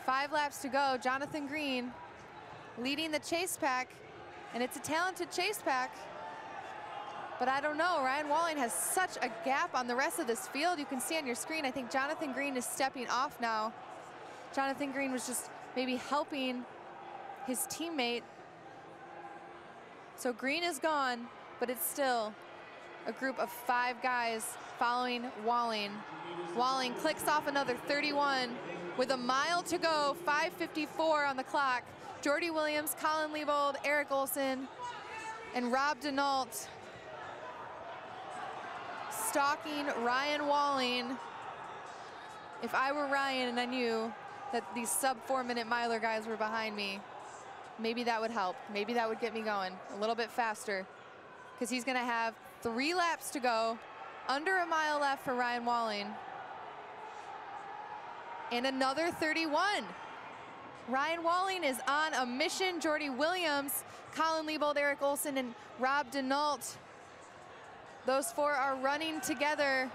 5 laps to go. Jonathan Green leading the chase pack, and it's a talented chase pack. But I don't know, Ryan Walling has such a gap on the rest of this field. You can see on your screen, I think Jonathan Green is stepping off now. Jonathan Green was just maybe helping his teammate. So Green is gone, but it's still a group of 5 guys following Walling. Walling clicks off another 31 with a mile to go, 5:54 on the clock. Jordy Williams, Colin Leibold, Eric Olson, and Rob Denault stalking Ryan Walling. If I were Ryan and I knew that these sub 4-minute miler guys were behind me, maybe that would help. Maybe that would get me going a little bit faster, because he's gonna have 3 laps to go, under a mile left for Ryan Walling. And another 31. Ryan Walling is on a mission. Jordy Williams, Colin Leibold, Eric Olson, and Rob Denault. Those 4 are running together.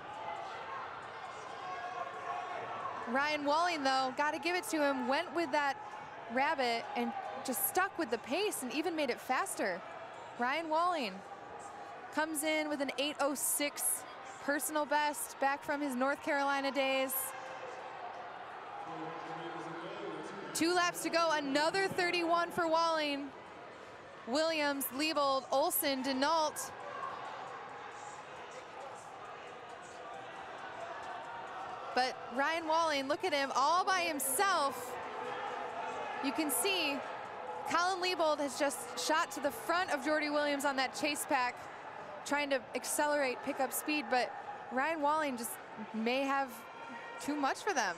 Ryan Walling, though, got to give it to him, went with that rabbit and just stuck with the pace and even made it faster. Ryan Walling comes in with an 8:06 personal best back from his North Carolina days. 2 laps to go, another 31 for Walling. Williams, Leibold, Olson, Denault. But Ryan Walling, look at him all by himself. You can see Colin Leibold has just shot to the front of Jordy Williams on that chase pack, trying to accelerate, pick up speed, but Ryan Walling just may have too much for them.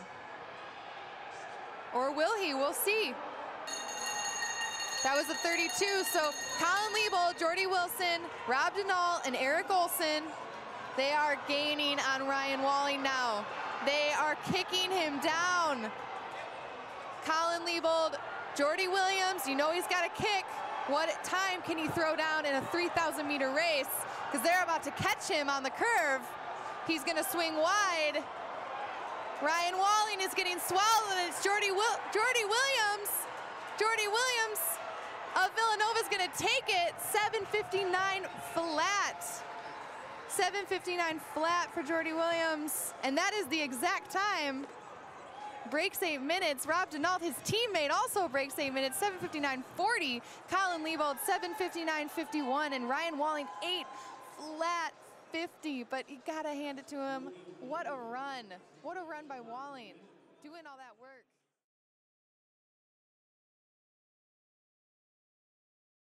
Or will he? We'll see. That was a 32, so Colin Leibold, Jordy Wilson, Rob Denault, and Eric Olson, they are gaining on Ryan Walling now. They are kicking him down. Colin Leibold, Jordy Williams, you know he's got a kick. What time can he throw down in a 3,000-meter race? Because they're about to catch him on the curve. He's gonna swing wide. Ryan Walling is getting swallowed, and it's Jordy Williams. Jordy Williams of Villanova is gonna take it. 7:59 flat. 7:59 flat for Jordy Williams, and that is the exact time. Breaks 8 minutes. Rob Denault, his teammate, also breaks 8 minutes. 7:59.40. Colin Leibold, 7:59.51, and Ryan Walling 8 flat 50. But you gotta hand it to him. What a run! What a run by Walling, doing all that work.